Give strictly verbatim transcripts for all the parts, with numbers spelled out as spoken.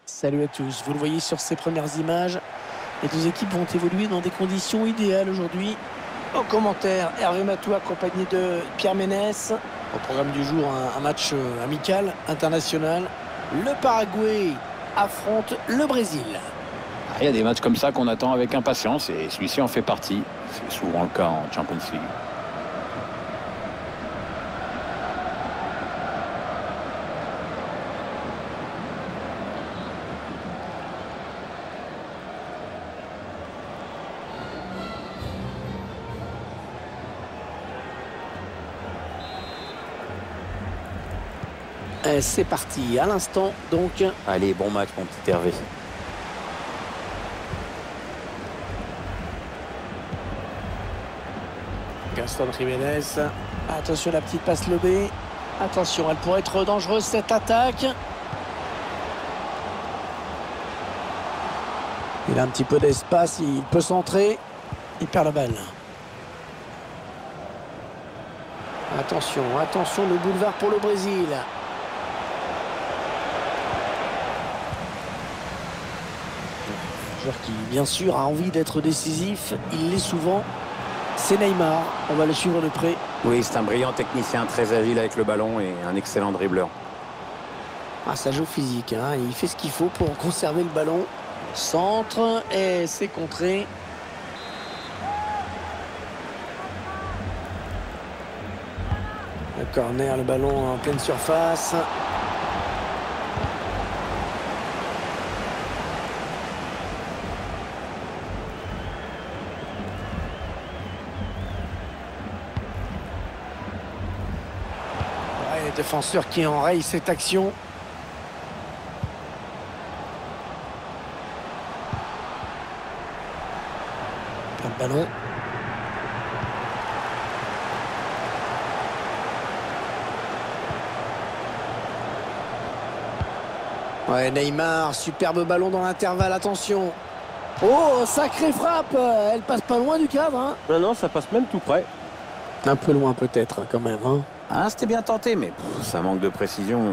Salut à tous, vous le voyez sur ces premières images, les deux équipes vont évoluer dans des conditions idéales aujourd'hui. Au commentaire, Hervé Matou accompagné de Pierre Ménès. Au programme du jour, un, un match euh, amical, international. Le Paraguay affronte le Brésil. Il y a des matchs comme ça qu'on attend avec impatience et celui-ci en fait partie. C'est souvent le cas en Champions League. Et c'est parti, à l'instant donc. Allez, bon match mon petit Hervé. Gaston Jiménez. Attention la petite passe lobée. Attention, elle pourrait être dangereuse cette attaque. Il a un petit peu d'espace, il peut centrer. Il perd la balle. Attention, attention, le boulevard pour le Brésil. Un joueur qui, bien sûr, a envie d'être décisif. Il l'est souvent. C'est Neymar. On va le suivre de près. Oui, c'est un brillant technicien, très agile avec le ballon et un excellent dribbleur. Ah, ça joue physique, hein. Il fait ce qu'il faut pour conserver le ballon. Centre et c'est contré. Le corner, le ballon en pleine surface. Ouais, le défenseur qui enraye cette action. Pas de ballon. Ouais, Neymar, superbe ballon dans l'intervalle, attention. Oh, sacrée frappe. Elle passe pas loin du cadre, hein. Non, non, ça passe même tout près. Un peu loin peut-être, quand même, hein. Ah, c'était bien tenté, mais pff, ça manque de précision.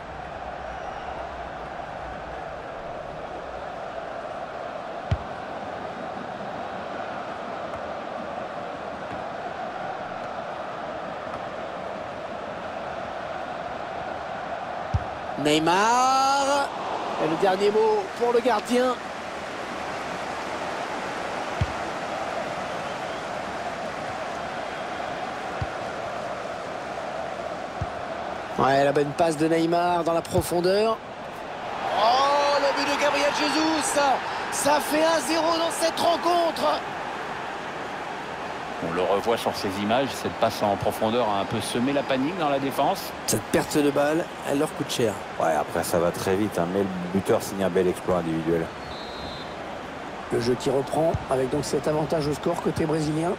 Neymar. Et le dernier mot pour le gardien. Ouais, la bonne passe de Neymar dans la profondeur. Oh, le but de Gabriel Jesus. Ça fait un zéro dans cette rencontre. On le revoit sur ces images, cette passe en profondeur a un peu semé la panique dans la défense. Cette perte de balle, elle leur coûte cher. Ouais, après ça va très vite, hein, mais le buteur signe un bel exploit individuel. Le jeu qui reprend avec donc cet avantage au score côté brésilien.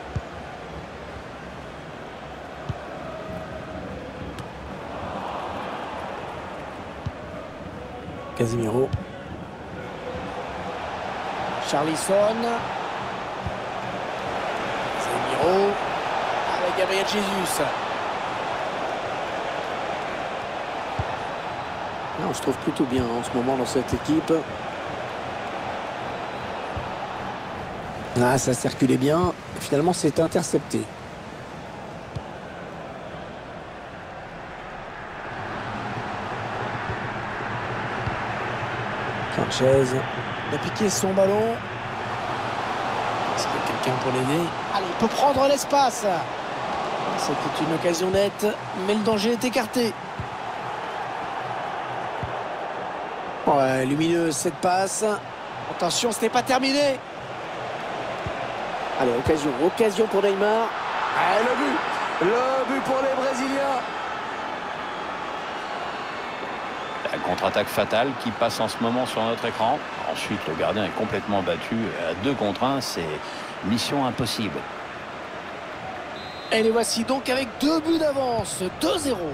Casemiro. Charlisson. Casemiro. Avec Gabriel Jesus. Là, on se trouve plutôt bien en ce moment dans cette équipe. Ah, ça circulait bien. Finalement, c'est intercepté. Sanchez a piqué son ballon. Est-ce qu'il y a quelqu'un pour l'aider? Allez, il peut prendre l'espace. C'était une occasion nette, mais le danger est écarté. Ouais, lumineuse cette passe. Attention, ce n'est pas terminé. Allez, occasion, occasion pour Neymar. Ah, le but, le but pour les Brésiliens. La contre-attaque fatale qui passe en ce moment sur notre écran. Ensuite, le gardien est complètement battu. À deux contre un, c'est mission impossible. Et les voici donc avec deux buts d'avance, deux zéro.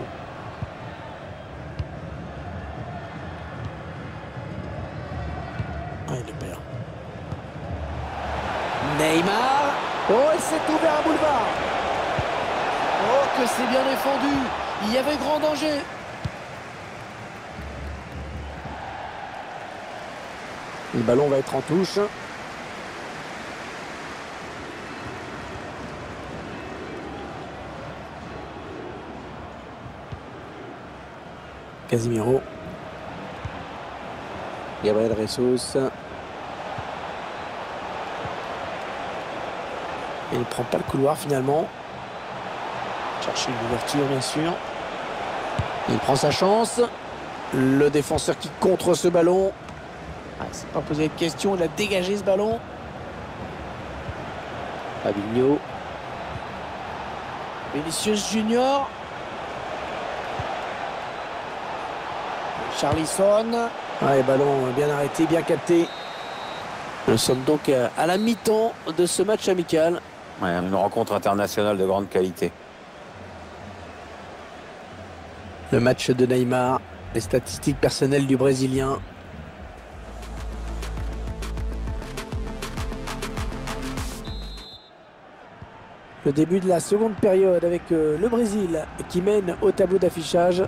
Ah, il le perd. Neymar. Oh, il s'est ouvert un boulevard. Oh, que c'est bien défendu. Il y avait grand danger. Le ballon va être en touche. Casemiro. Gabriel Jesus. Et il ne prend pas le couloir finalement. Chercher une ouverture bien sûr. Il prend sa chance. Le défenseur qui contre ce ballon. Ah, il ne s'est pas posé de question, il a dégagé ce ballon. Fabinho. Vinicius Junior. Charlisson. Ouais, ballon bien arrêté, bien capté. Nous sommes donc à la mi-temps de ce match amical. Ouais, une rencontre internationale de grande qualité. Le match de Neymar, les statistiques personnelles du Brésilien. Le début de la seconde période avec le Brésil qui mène au tableau d'affichage.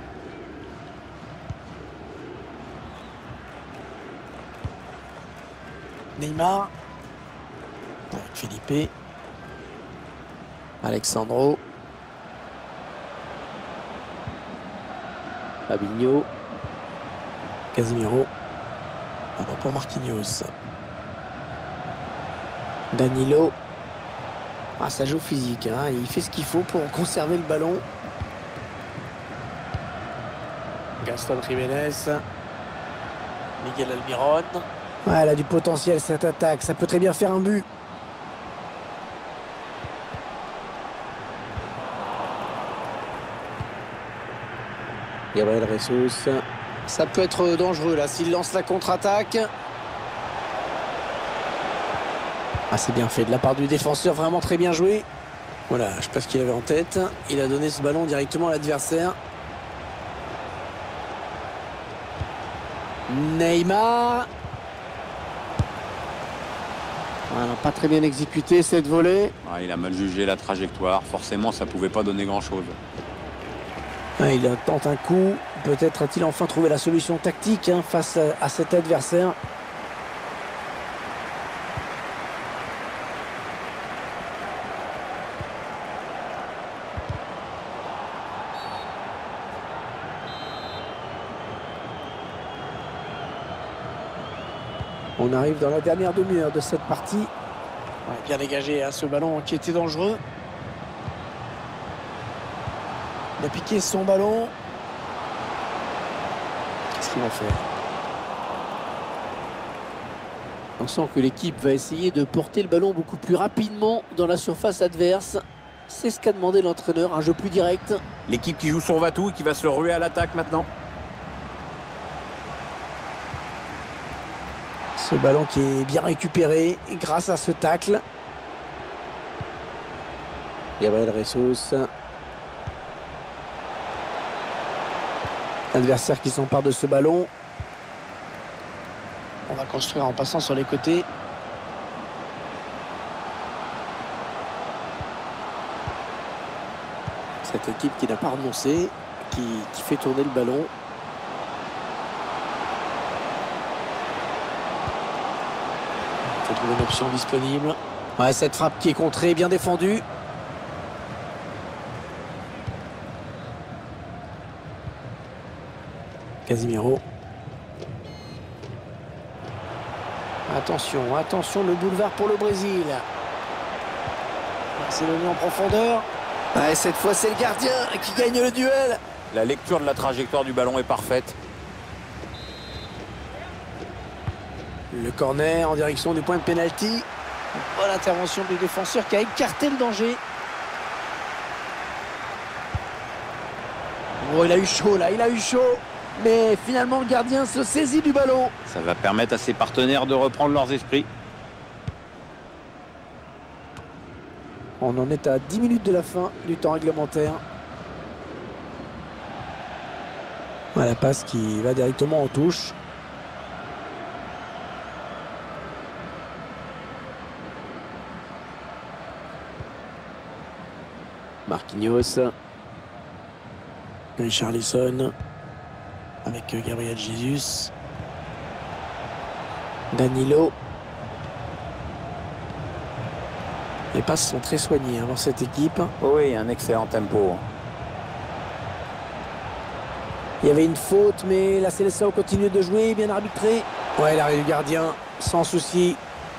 Neymar, avec Felipe, Alexandro, Fabinho, Casemiro, pardon pour Marquinhos, Danilo. Ah, ça joue physique, hein. Il fait ce qu'il faut pour conserver le ballon. Gaston Jiménez, Miguel Almiron. Ouais, elle a du potentiel cette attaque, ça peut très bien faire un but. Gabriel Jesus. Ça peut être dangereux là s'il lance la contre-attaque. Ah, c'est bien fait de la part du défenseur, vraiment très bien joué. Voilà, je sais pas ce qu'il avait en tête. Il a donné ce ballon directement à l'adversaire. Neymar. Voilà, pas très bien exécuté cette volée. Ah, il a mal jugé la trajectoire. Forcément, ça pouvait pas donner grand-chose. Ah, il tente un coup. Peut-être a-t-il enfin trouvé la solution tactique hein, face à, à cet adversaire. On arrive dans la dernière demi-heure de cette partie. Ouais, bien dégagé à ce ballon qui était dangereux. Il a piqué son ballon. Qu'est-ce qu'il va faire? On sent que l'équipe va essayer de porter le ballon beaucoup plus rapidement dans la surface adverse. C'est ce qu'a demandé l'entraîneur, un jeu plus direct. L'équipe qui joue son va-tout et qui va se ruer à l'attaque maintenant. Ce ballon qui est bien récupéré grâce à ce tacle. Gabriel Jesus. L'adversaire qui s'empare de ce ballon. On va construire en passant sur les côtés. Cette équipe qui n'a pas renoncé, qui, qui fait tourner le ballon. Il faut trouver une option disponible. Ouais, cette frappe qui est contrée, bien défendue. Casemiro. Attention, attention, le boulevard pour le Brésil. C'est le en profondeur. Ouais, cette fois, c'est le gardien qui gagne le duel. La lecture de la trajectoire du ballon est parfaite. Le corner en direction du point de pénalty. Bonne intervention du défenseur qui a écarté le danger. Oh, il a eu chaud là, il a eu chaud. Mais finalement, le gardien se saisit du ballon. Ça va permettre à ses partenaires de reprendre leurs esprits. On en est à dix minutes de la fin du temps réglementaire. Voilà, la passe qui va directement en touche. Marquinhos. Richarlison. Avec Gabriel Jesus. Danilo. Les passes sont très soignées hein, dans cette équipe. Oui, un excellent tempo. Il y avait une faute, mais la Seleção continue de jouer, bien arbitré. Ouais, l'arrêt du gardien, sans souci.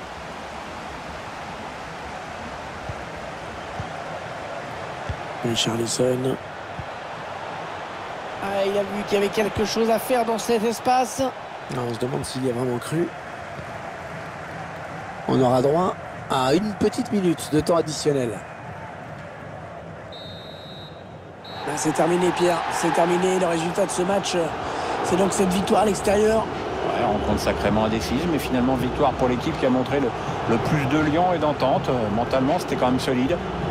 Richarlison. Ah, il a vu qu'il y avait quelque chose à faire dans cet espace. Non, on se demande s'il y a vraiment cru. On aura droit à une petite minute de temps additionnel. Ben, c'est terminé, Pierre. C'est terminé. Le résultat de ce match, c'est donc cette victoire à l'extérieur. Ouais, rencontre sacrément indécise, mais finalement victoire pour l'équipe qui a montré le, le plus de lion et d'entente. Euh, mentalement, c'était quand même solide.